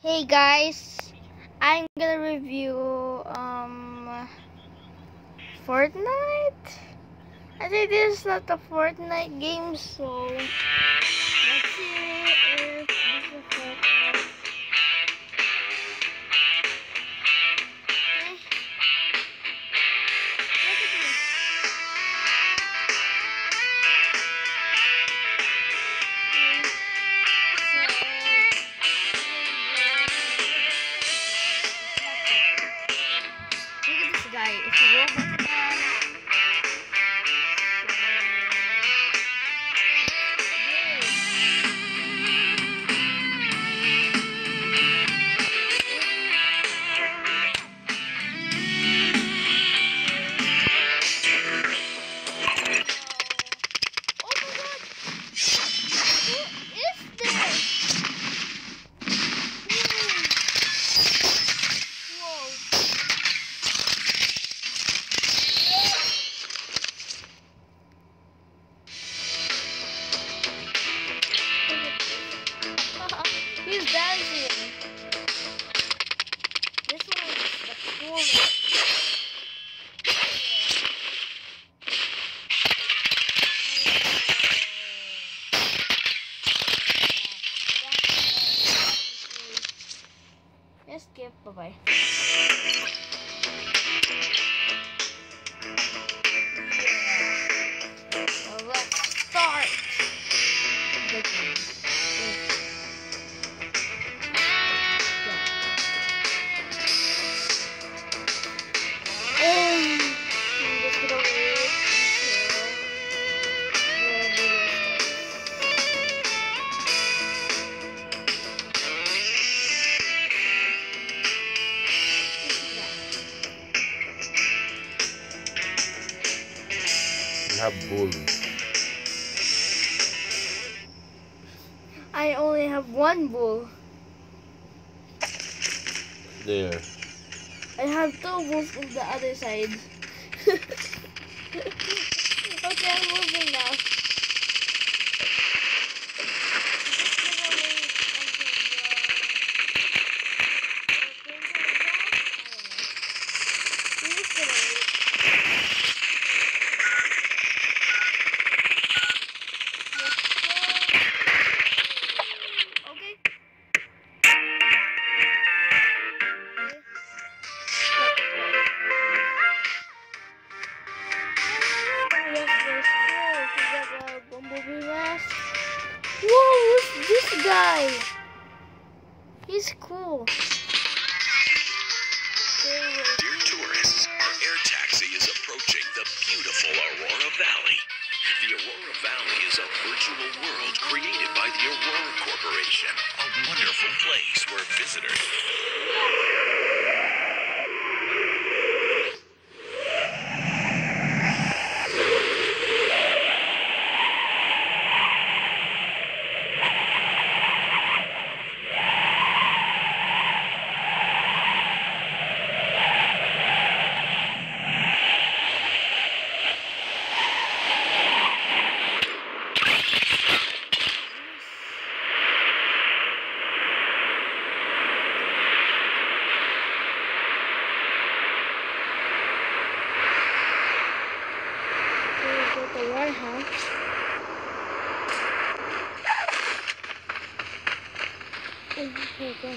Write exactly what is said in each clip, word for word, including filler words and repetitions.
Hey guys, I'm gonna review um Fortnite. I think this is not a Fortnite game, so let's see if this is Fortnite. Eh, look at me. Okay, so look at this guy. It's a robot man. He's dancing. This one is the coolest. Let's skip. Bye bye. Yeah. So let's start the game. Have bull. I only have one bull. There. I have two bulls on the other side. Okay, I'm moving now. Whoa, who's this guy? He's cool. Dear tourists, our air taxi is approaching the beautiful Aurora Valley. The Aurora Valley is a virtual world created by the Aurora Corporation, a wonderful place where visitors... The warehouse. Okay, go.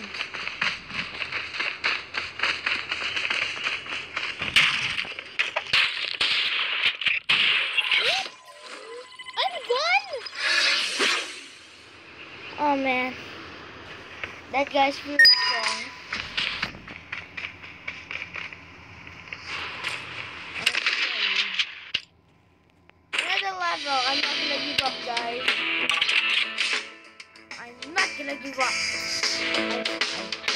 I'm gone. Oh man, that guy's really strong. Level. I'm not gonna give up, guys. I'm not gonna give up. I, I,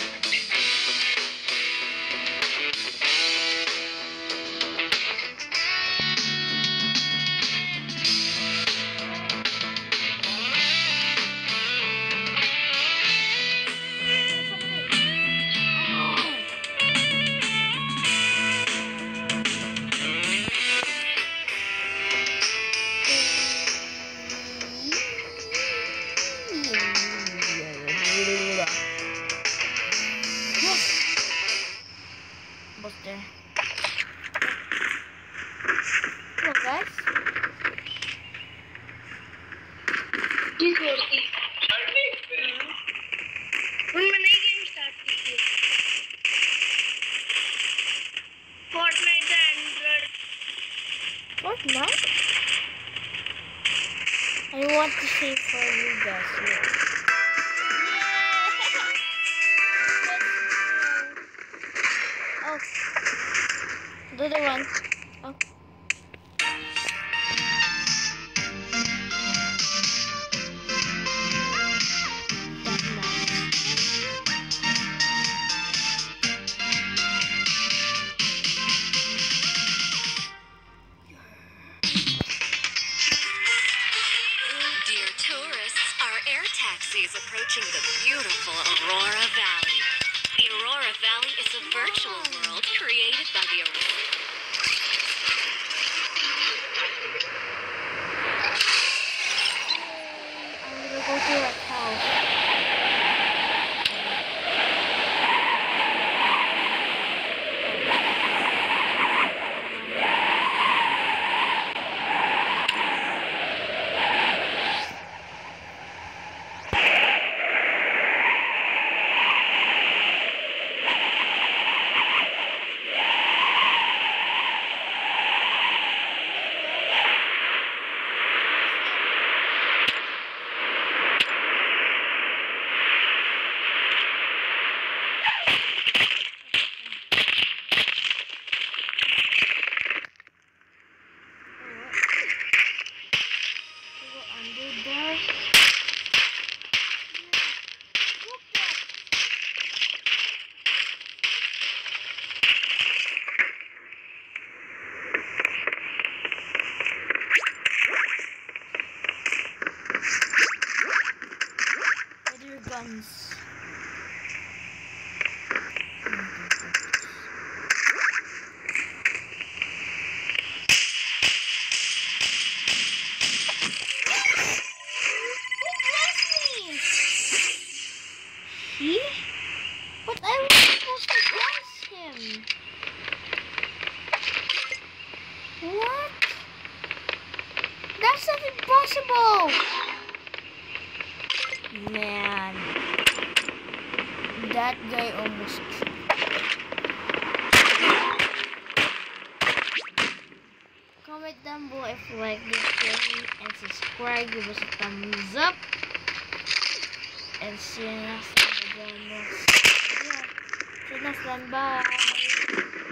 want to save for you guys. Yeah. Oh, the other one. Oh. Is approaching the beautiful Aurora Valley. The Aurora Valley is a virtual world created by the Aurora. I'm gonna go to that house. Guns. He? But I was supposed to bless him. What? That's not impossible. Man, that guy almost. Comment down below if you like this video and subscribe, give us a thumbs up, and see you next time. See you next time. Bye.